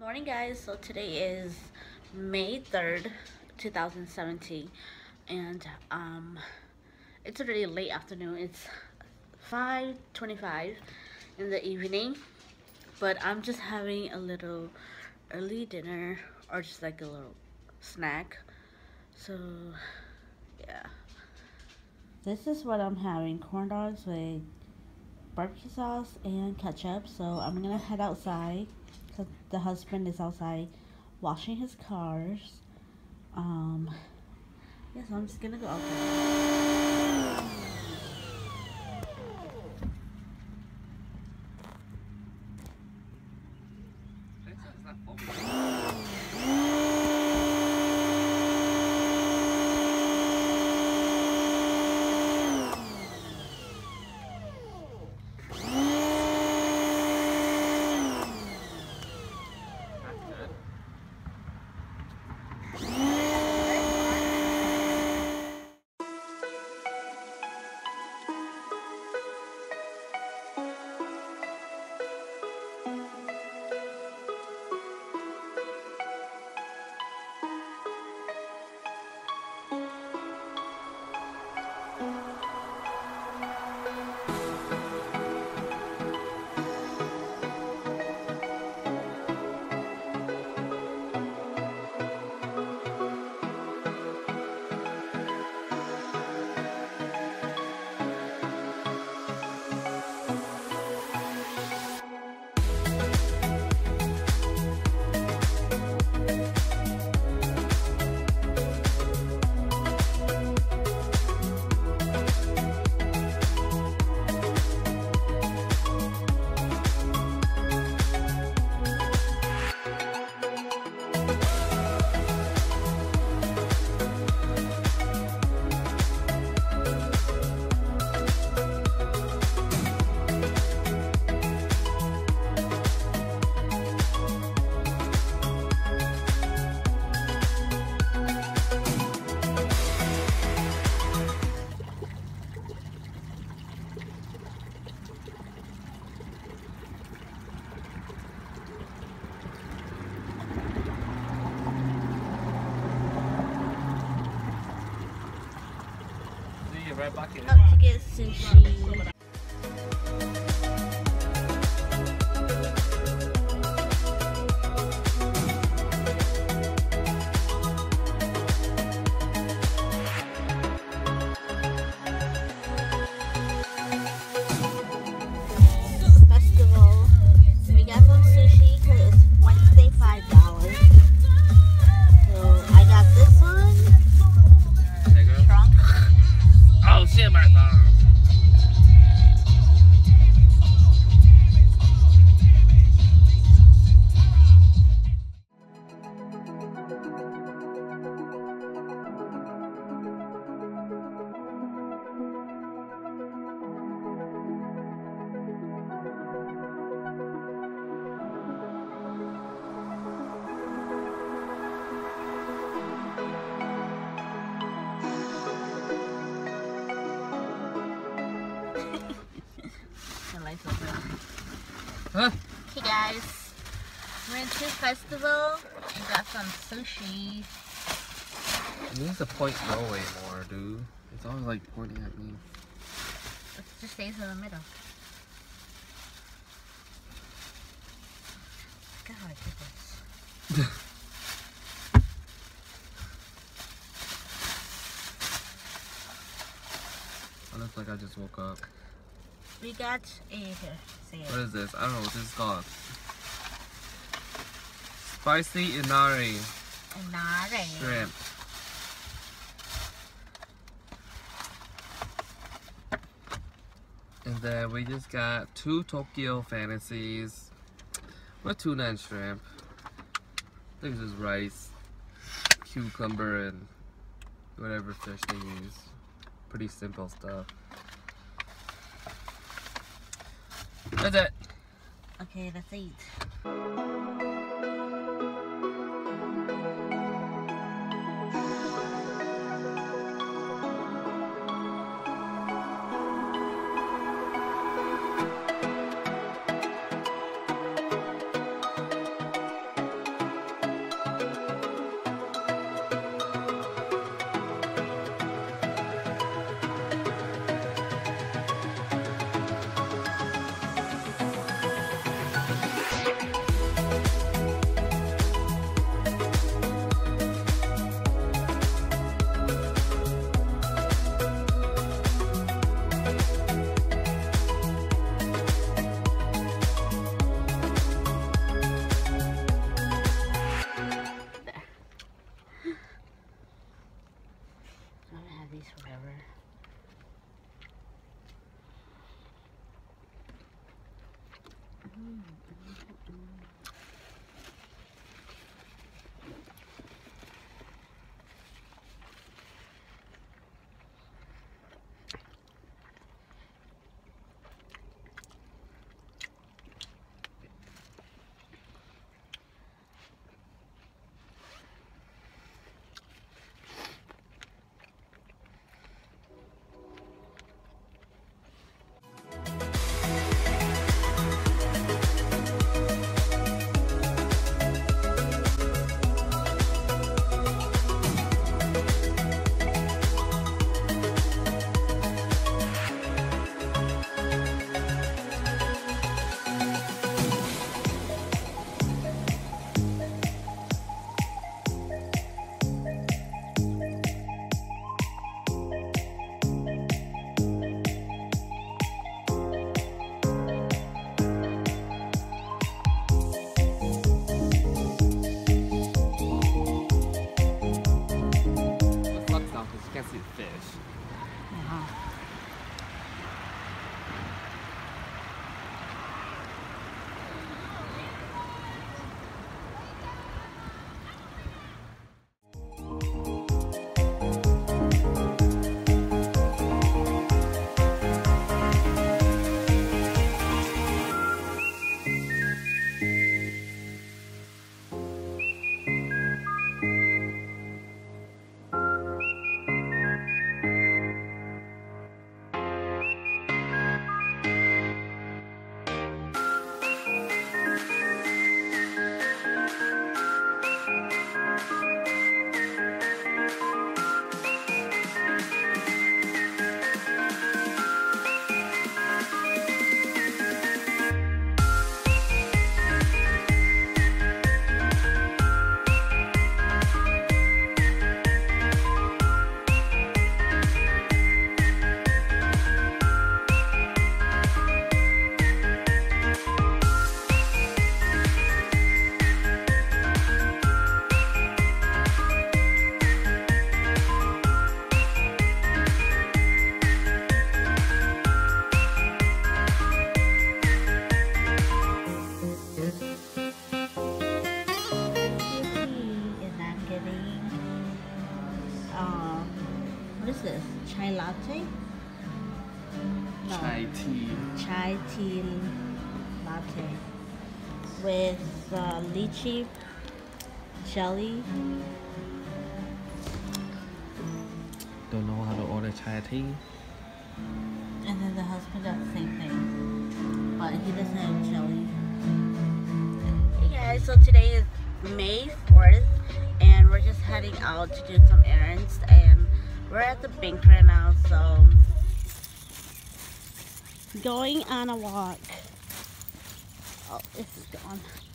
Morning guys, so today is May 3rd, 2017 and it's already late afternoon. It's 5:25 in the evening, but I'm just having a little early dinner or just like a little snack. So yeah. This is what I'm having, corn dogs with barbecue sauce and ketchup. So I'm gonna head outside because the husband is outside washing his cars. Um, yeah, so I'm just gonna go outside. Right back in. Up to get sushi. Festival. We got some sushi because it's Wednesday $5. So I got this one. Hey, girl. Trunk. Oh shit, Martha. Huh? Hey guys, we went to festival and got some sushi. It needs to point no way more, dude. It's always like pointing at me. It just stays in the middle. God, I did this. I look like I just woke up. We got a here. Say it. What is this? I don't know what this is called. Spicy inari Inari. shrimp. And then we just got 2 Tokyo Fantasies with tuna and shrimp. I think this is rice, cucumber, and whatever fish they use. Pretty simple stuff. That's it. Okay, let's eat. this? Chai latte? No. Chai tea. Chai tea latte with lychee jelly. Don't know how to order chai tea. And then the husband does the same thing, but he doesn't have jelly. Hey guys, so today is May 4th, and we're just heading out to do some errands, and we're at the bank right now, so going on a walk. Oh, it's gone.